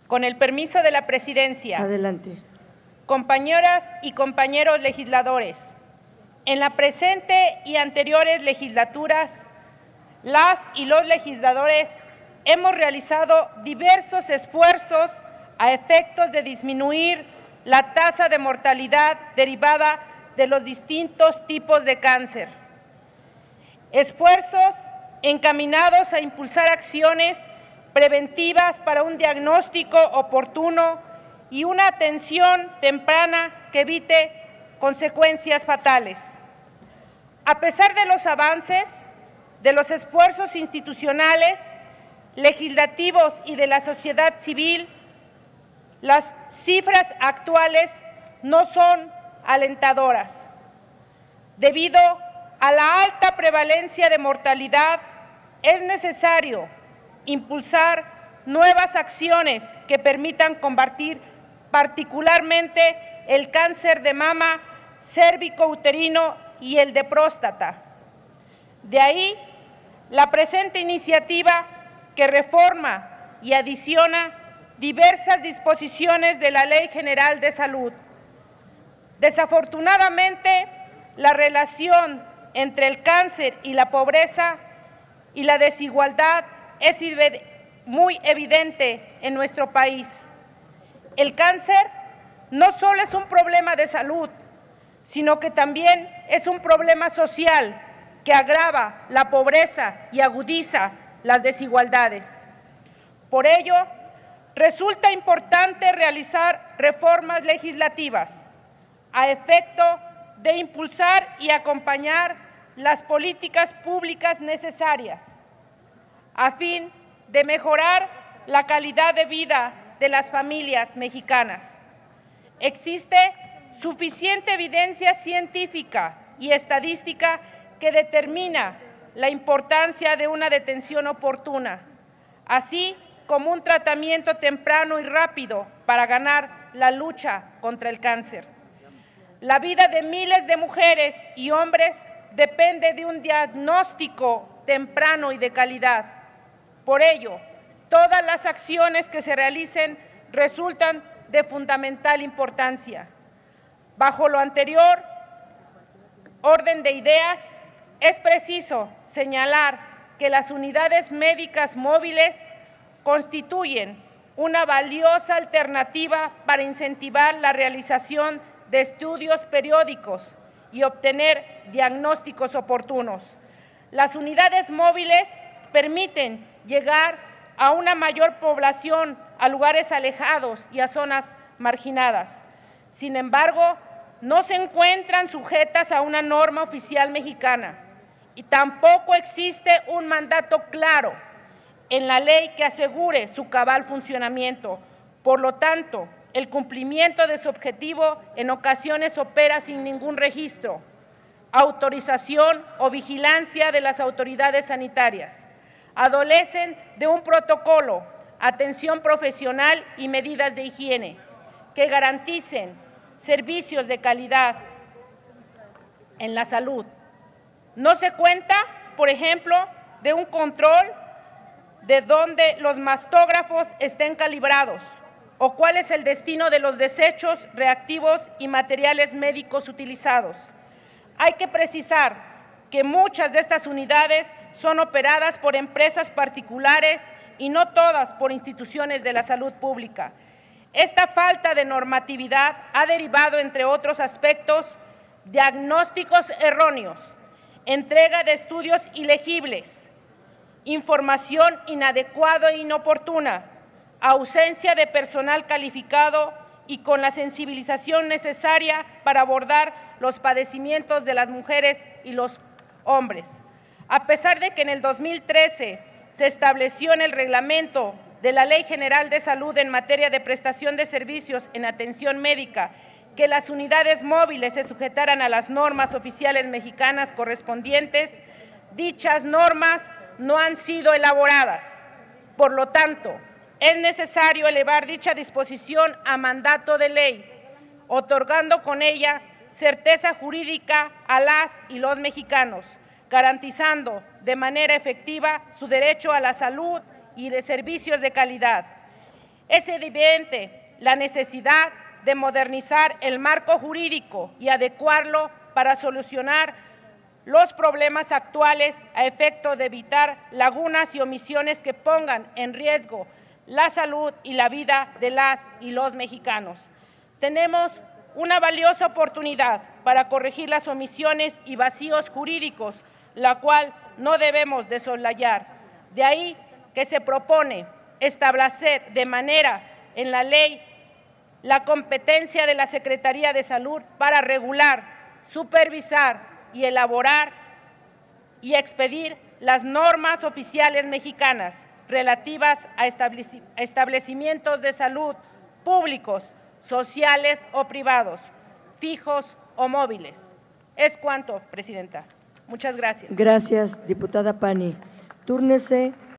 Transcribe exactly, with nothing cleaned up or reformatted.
Con el permiso de la Presidencia. Adelante. Compañeras y compañeros legisladores, en la presente y anteriores legislaturas, las y los legisladores hemos realizado diversos esfuerzos a efectos de disminuir la tasa de mortalidad derivada de los distintos tipos de cáncer. Esfuerzos encaminados a impulsar acciones preventivas para un diagnóstico oportuno y una atención temprana que evite consecuencias fatales. A pesar de los avances, de los esfuerzos institucionales, legislativos y de la sociedad civil, las cifras actuales no son alentadoras. Debido a la alta prevalencia de mortalidad, es necesario impulsar nuevas acciones que permitan combatir particularmente el cáncer de mama, cérvico-uterino y el de próstata. De ahí la presente iniciativa que reforma y adiciona diversas disposiciones de la Ley General de Salud. Desafortunadamente, la relación entre el cáncer y la pobreza y la desigualdad es muy evidente en nuestro país. El cáncer no solo es un problema de salud, sino que también es un problema social que agrava la pobreza y agudiza las desigualdades. Por ello, resulta importante realizar reformas legislativas a efecto de impulsar y acompañar las políticas públicas necesarias a fin de mejorar la calidad de vida de las familias mexicanas. Existe suficiente evidencia científica y estadística que determina la importancia de una detención oportuna, así como un tratamiento temprano y rápido para ganar la lucha contra el cáncer. La vida de miles de mujeres y hombres depende de un diagnóstico temprano y de calidad. Por ello, todas las acciones que se realicen resultan de fundamental importancia. Bajo lo anterior orden de ideas, es preciso señalar que las unidades médicas móviles constituyen una valiosa alternativa para incentivar la realización de estudios periódicos y obtener diagnósticos oportunos. Las unidades móviles permiten llegar a una mayor población, a lugares alejados y a zonas marginadas. Sin embargo, no se encuentran sujetas a una norma oficial mexicana y tampoco existe un mandato claro en la ley que asegure su cabal funcionamiento. Por lo tanto, el cumplimiento de su objetivo en ocasiones opera sin ningún registro, autorización o vigilancia de las autoridades sanitarias. Adolecen de un protocolo, atención profesional y medidas de higiene que garanticen servicios de calidad en la salud. No se cuenta, por ejemplo, de un control de dónde los mastógrafos estén calibrados o cuál es el destino de los desechos reactivos y materiales médicos utilizados. Hay que precisar que muchas de estas unidades son operadas por empresas particulares y no todas por instituciones de la salud pública. Esta falta de normatividad ha derivado, entre otros aspectos, diagnósticos erróneos, entrega de estudios ilegibles, información inadecuada e inoportuna, ausencia de personal calificado y con la sensibilización necesaria para abordar los padecimientos de las mujeres y los hombres. A pesar de que en el dos mil trece se estableció en el reglamento de la Ley General de Salud en materia de prestación de servicios en atención médica que las unidades móviles se sujetaran a las normas oficiales mexicanas correspondientes, dichas normas no han sido elaboradas. Por lo tanto, es necesario elevar dicha disposición a mandato de ley, otorgando con ella certeza jurídica a las y los mexicanos, garantizando de manera efectiva su derecho a la salud y de servicios de calidad. Es evidente la necesidad de modernizar el marco jurídico y adecuarlo para solucionar los problemas actuales a efecto de evitar lagunas y omisiones que pongan en riesgo la salud y la vida de las y los mexicanos. Tenemos una valiosa oportunidad para corregir las omisiones y vacíos jurídicos, la cual no debemos de soslayar. De ahí que se propone establecer de manera en la ley la competencia de la Secretaría de Salud para regular, supervisar y elaborar y expedir las normas oficiales mexicanas relativas a establecimientos de salud públicos, sociales o privados, fijos o móviles. Es cuanto, Presidenta. Muchas gracias. Gracias, diputada Pani. Túrnese.